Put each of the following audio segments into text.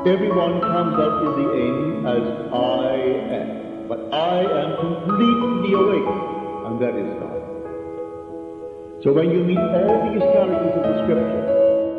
Everyone comes up in the end as I am, but I am completely awake, and that is God. So when you meet all these characters of the Scripture,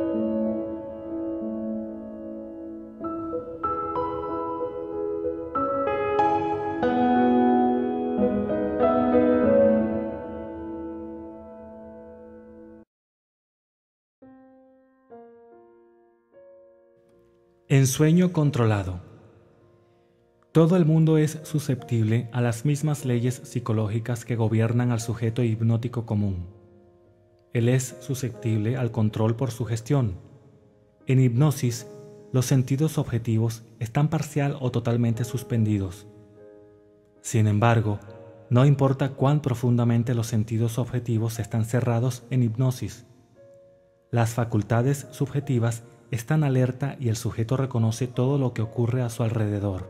Ensueño controlado. Todo el mundo es susceptible a las mismas leyes psicológicas que gobiernan al sujeto hipnótico común. Él es susceptible al control por sugestión. En hipnosis, los sentidos objetivos están parcial o totalmente suspendidos. Sin embargo, no importa cuán profundamente los sentidos objetivos están cerrados en hipnosis. Las facultades subjetivas están alerta y el sujeto reconoce todo lo que ocurre a su alrededor.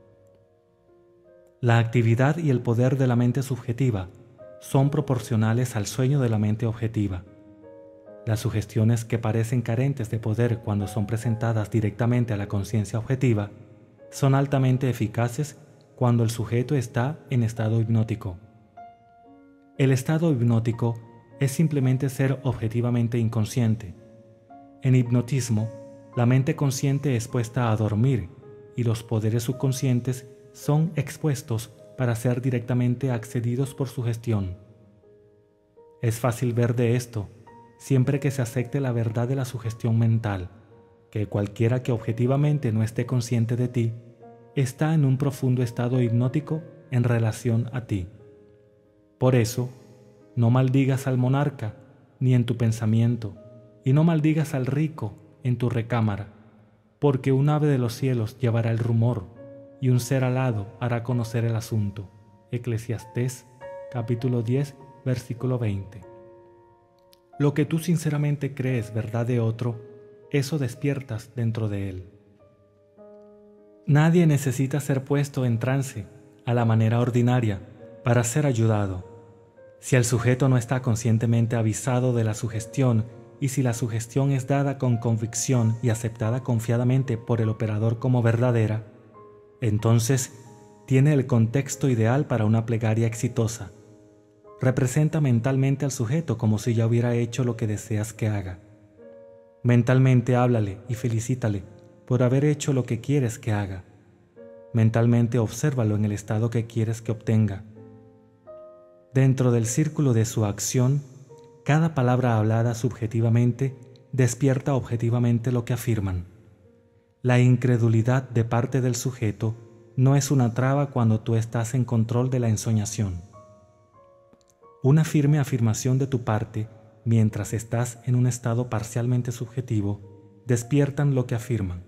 La actividad y el poder de la mente subjetiva son proporcionales al sueño de la mente objetiva. Las sugestiones que parecen carentes de poder cuando son presentadas directamente a la conciencia objetiva son altamente eficaces cuando el sujeto está en estado hipnótico. El estado hipnótico es simplemente ser objetivamente inconsciente. En hipnotismo, la mente consciente es puesta a dormir y los poderes subconscientes son expuestos para ser directamente accedidos por sugestión. Es fácil ver de esto siempre que se acepte la verdad de la sugestión mental, que cualquiera que objetivamente no esté consciente de ti está en un profundo estado hipnótico en relación a ti. Por eso, no maldigas al monarca ni en tu pensamiento, y no maldigas al rico en tu recámara, porque un ave de los cielos llevará el rumor, y un ser alado hará conocer el asunto. Eclesiastés, capítulo 10, versículo 20. Lo que tú sinceramente crees verdad de otro, eso despiertas dentro de él. Nadie necesita ser puesto en trance a la manera ordinaria para ser ayudado. Si el sujeto no está conscientemente avisado de la sugestión y si la sugestión es dada con convicción y aceptada confiadamente por el operador como verdadera, entonces tiene el contexto ideal para una plegaria exitosa. Representa mentalmente al sujeto como si ya hubiera hecho lo que deseas que haga. Mentalmente háblale y felicítale por haber hecho lo que quieres que haga. Mentalmente obsérvalo en el estado que quieres que obtenga. Dentro del círculo de su acción, cada palabra hablada subjetivamente despierta objetivamente lo que afirman. La incredulidad de parte del sujeto no es una traba cuando tú estás en control de la ensoñación. Una firme afirmación de tu parte, mientras estás en un estado parcialmente subjetivo, despiertan lo que afirman.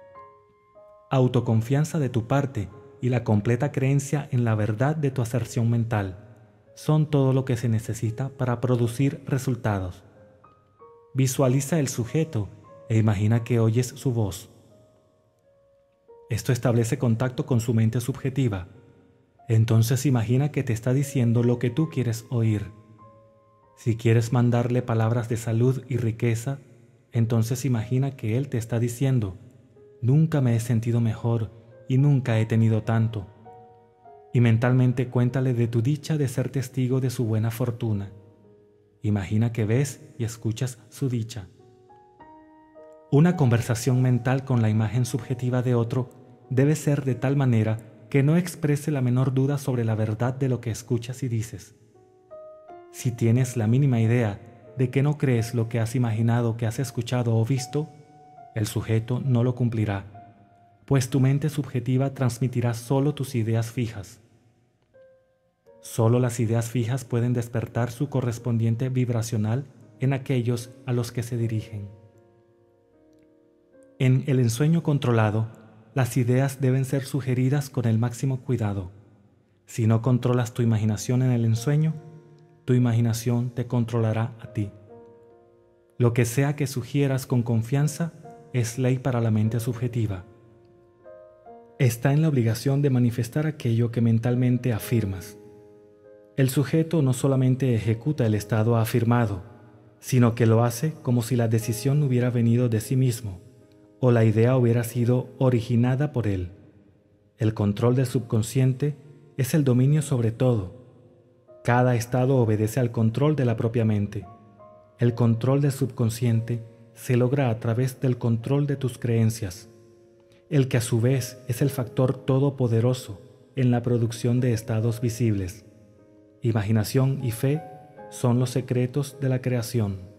Autoconfianza de tu parte y la completa creencia en la verdad de tu aserción mental son todo lo que se necesita para producir resultados. Visualiza el sujeto e imagina que oyes su voz. Esto establece contacto con su mente subjetiva. Entonces imagina que te está diciendo lo que tú quieres oír. Si quieres mandarle palabras de salud y riqueza, entonces imagina que él te está diciendo: nunca me he sentido mejor y nunca he tenido tanto. Y mentalmente cuéntale de tu dicha de ser testigo de su buena fortuna. Imagina que ves y escuchas su dicha. Una conversación mental con la imagen subjetiva de otro debe ser de tal manera que no exprese la menor duda sobre la verdad de lo que escuchas y dices. Si tienes la mínima idea de que no crees lo que has imaginado que has escuchado o visto, el sujeto no lo cumplirá, pues tu mente subjetiva transmitirá solo tus ideas fijas. Solo las ideas fijas pueden despertar su correspondiente vibracional en aquellos a los que se dirigen. En el ensueño controlado, las ideas deben ser sugeridas con el máximo cuidado. Si no controlas tu imaginación en el ensueño, tu imaginación te controlará a ti. Lo que sea que sugieras con confianza es ley para la mente subjetiva. Está en la obligación de manifestar aquello que mentalmente afirmas. El sujeto no solamente ejecuta el estado afirmado, sino que lo hace como si la decisión hubiera venido de sí mismo, o la idea hubiera sido originada por él. El control del subconsciente es el dominio sobre todo. Cada estado obedece al control de la propia mente. El control del subconsciente se logra a través del control de tus creencias, el que a su vez es el factor todopoderoso en la producción de estados visibles. Imaginación y fe son los secretos de la creación.